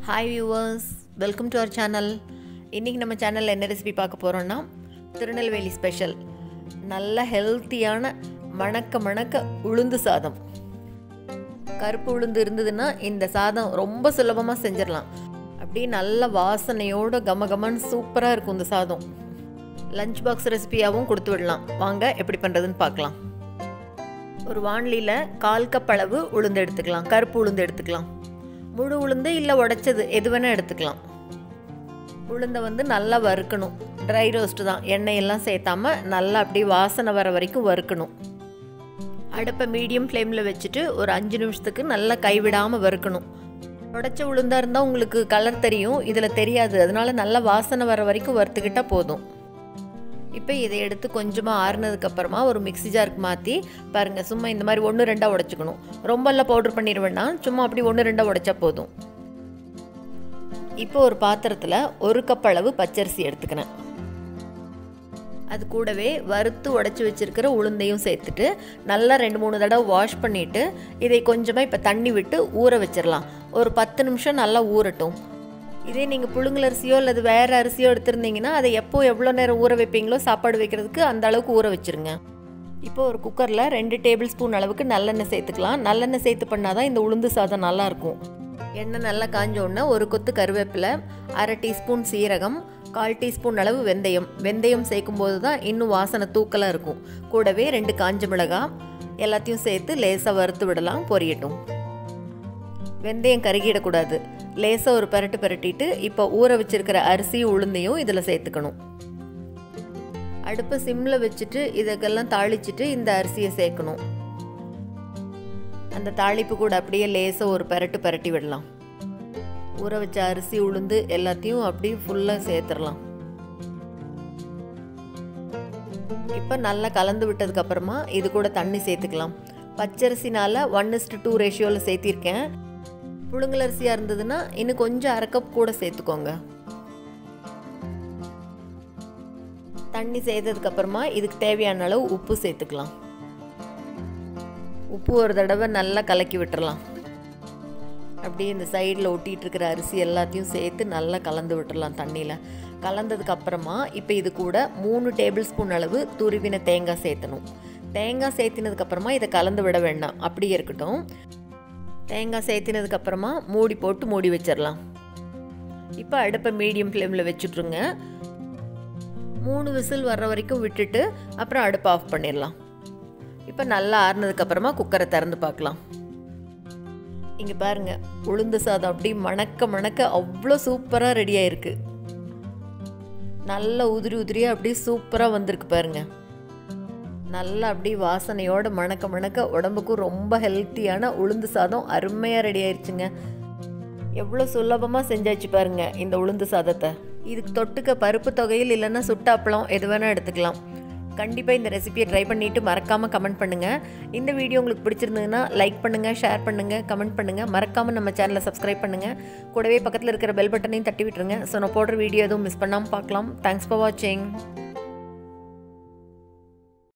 Hi viewers, welcome to our channel. இன்னைக்கு நம்ம சேனல்ல என்ன ரெசிபி பார்க்க போறோம்னா திருநெல்வேலி ஸ்பெஷல் நல்ல ஹெல்த்தியான மணக்க உளுந்து சாதம். கருப்பு உளுந்து இருந்ததுன்னா இந்த சாதம் ரொம்ப சுலபமா செஞ்சிரலாம். அப்படியே நல்ல வாசனையோட கமகமன்னு சூப்பரா இருக்கும் இந்த சாதம். லஞ்ச் பாக்ஸ் ரெசிபியாவும் கொடுத்து விடலாம். வாங்க எப்படி பண்றதுன்னு பார்க்கலாம். ஒரு வாணலியில 1/4 கப் அளவு உளுந்து எடுத்துக்கலாம். கருப்பு உளுந்து எடுத்துக்கலாம். முழு உளுந்து இல்லை உடைச்சது எது வேணால் எடுத்துக்கலாம். உளுந்தை நல்லா வறுக்கணும். ட்ரை ரோஸ்ட்டு தான், எண்ணெயெல்லாம் சேர்த்தாமல் நல்லா அப்படியே வாசனை வர வரைக்கும் வறுக்கணும். அடுப்பை மீடியம் ஃப்ளேமில் வச்சுட்டு ஒரு 5 நிமிஷத்துக்கு நல்லா கைவிடாமல் வறுக்கணும். உடைச்ச உளுந்தாக இருந்தால் உங்களுக்கு கலர் தெரியும், இதில் தெரியாது. அதனால நல்லா வாசனை வர வரைக்கும் வறுத்துக்கிட்டால் போதும். இப்போ இதை எடுத்து கொஞ்சமாக ஆறுனதுக்கப்புறமா ஒரு மிக்ஸி ஜாருக்கு மாற்றி பாருங்கள். சும்மா இந்த மாதிரி 1-2 உடைச்சிக்கணும். ரொம்பலாம் பவுடர் பண்ணிடுவேன்னா சும்மா அப்படி 1-2 உடைச்சா போதும். இப்போ ஒரு பாத்திரத்தில் 1 கப் அளவு பச்சரிசி எடுத்துக்கிறேன். அது கூடவே வறுத்து உடைச்சி வச்சுருக்கிற உளுந்தையும் சேர்த்துட்டு நல்லா 2-3 தடவை வாஷ் பண்ணிவிட்டு இதை கொஞ்சமாக இப்போ தண்ணி விட்டு ஊற வச்சிடலாம். ஒரு 10 நிமிஷம் நல்லா ஊறட்டும். இதே நீங்கள் புழுங்கல் அரிசியோ அல்லது வேறு அரிசியோ எடுத்துருந்தீங்கன்னா அதை எப்போ எவ்வளோ நேரம் ஊற வைப்பீங்களோ சாப்பாடு வைக்கிறதுக்கு அந்த அளவுக்கு ஊற வச்சுருங்க. இப்போ ஒரு குக்கரில் 2 டேபிள் ஸ்பூன் அளவுக்கு நல்லெண்ணெய் சேர்த்துக்கலாம். நல்லெண்ணெய் சேர்த்து பண்ணால் தான் இந்த உளுந்து சாதம் நல்லாயிருக்கும். எண்ணெய் நல்லா காஞ்ச உடனே ஒரு கொத்து கருவேப்பிலை, 1/2 டீஸ்பூன் சீரகம், 1/4 டீஸ்பூன் அளவு வெந்தயம் சேர்க்கும்போது தான் இன்னும் வாசனை தூக்கலாக இருக்கும். கூடவே 2 காஞ்ச மிளகாய் எல்லாத்தையும் சேர்த்து லேசாக வறுத்து விடலாம். பொரியட்டும். வெந்தயம் கருகிடக்கூடாது. லேசாக ஒரு பரட்டிட்டு இப்போ ஊற வச்சிருக்கிற அரிசியும் உளுந்தையும் இதில் சேர்த்துக்கணும். அடுப்பை சிம்மில் வச்சுட்டு இதுக்கெல்லாம் தாளிச்சிட்டு இந்த அரிசியை சேர்க்கணும். அந்த தாளிப்பு கூட அப்படியே லேசாக ஒரு பரட்டி விடலாம். ஊற வச்ச அரிசி உளுந்து எல்லாத்தையும் அப்படியே ஃபுல்லாக சேர்த்துடலாம். இப்போ நல்லா கலந்து விட்டதுக்கப்புறமா இது கூட தண்ணி சேர்த்துக்கலாம். பச்சரிசினால் 1:2 ரேஷியோவில் சேர்த்திருக்கேன். புழுங்கல் அரிசியாக இருந்ததுன்னா இன்னும் கொஞ்சம் 1/2 கப் கூட சேர்த்துக்கோங்க. தண்ணி சேர்த்ததுக்கப்புறமா இதுக்கு தேவையான அளவு உப்பு சேர்த்துக்கலாம். உப்பு ஒரு தடவை நல்லா கலக்கி விட்டுறலாம். அப்படியே இந்த சைடில் ஒட்டிகிட்டு இருக்கிற அரிசி எல்லாத்தையும் சேர்த்து நல்லா கலந்து விட்டுறலாம் தண்ணியில். கலந்ததுக்கப்புறமா இப்போ இது கூட 3 டேபிள் ஸ்பூன் அளவு துருவின தேங்காய் சேர்த்தணும். தேங்காய் சேர்த்தினதுக்கப்புறமா இதை கலந்து விட வேண்டாம், அப்படியே இருக்கட்டும். தேங்காய் சேர்த்தினதுக்கப்புறமா மூடி வச்சிடலாம். இப்போ அடுப்பை மீடியம் ஃப்ளேமில் வச்சுட்ருங்க. 3 விசில் வர்ற வரைக்கும் விட்டுட்டு அப்புறம் அடுப்பை ஆஃப் பண்ணிடலாம். இப்போ நல்லா ஆறுனதுக்கப்புறமா குக்கரை திறந்து பார்க்கலாம். இங்கே பாருங்கள், உளுந்து சாதம் அப்படி மணக்க அவ்வளோ சூப்பராக ரெடியாக இருக்குது. நல்ல உதிரியாக அப்படியே சூப்பராக வந்திருக்கு பாருங்கள். நல்லா அப்படி வாசனையோட மணக்க உடம்புக்கும் ரொம்ப ஹெல்த்தியான உளுந்து சாதம் அருமையாக ரெடி ஆயிடுச்சுங்க. எவ்வளோ சுலபமாக செஞ்சாச்சு பாருங்க இந்த உளுந்து சாதத்தை. இதுக்கு தொட்டுக்க பருப்பு தொகையில் இல்லைன்னா சுட்டாப்பளம் எது வேணால் எடுத்துக்கலாம். கண்டிப்பாக இந்த ரெசிபியை ட்ரை பண்ணிவிட்டு மறக்காமல் கமெண்ட் பண்ணுங்கள். இந்த வீடியோ உங்களுக்கு பிடிச்சிருந்ததுன்னா லைக் பண்ணுங்கள், ஷேர் பண்ணுங்கள், கமெண்ட் பண்ணுங்கள். மறக்காமல் நம்ம சேனலை சப்ஸ்கிரைப் பண்ணுங்கள். கூடவே பக்கத்தில் இருக்கிற பெல் பட்டனையும் தட்டி விட்டுருங்க. ஸோ நான் போடுற வீடியோ எதுவும் மிஸ் பண்ணாமல் பார்க்கலாம். தேங்க்ஸ் ஃபார் வாட்சிங்.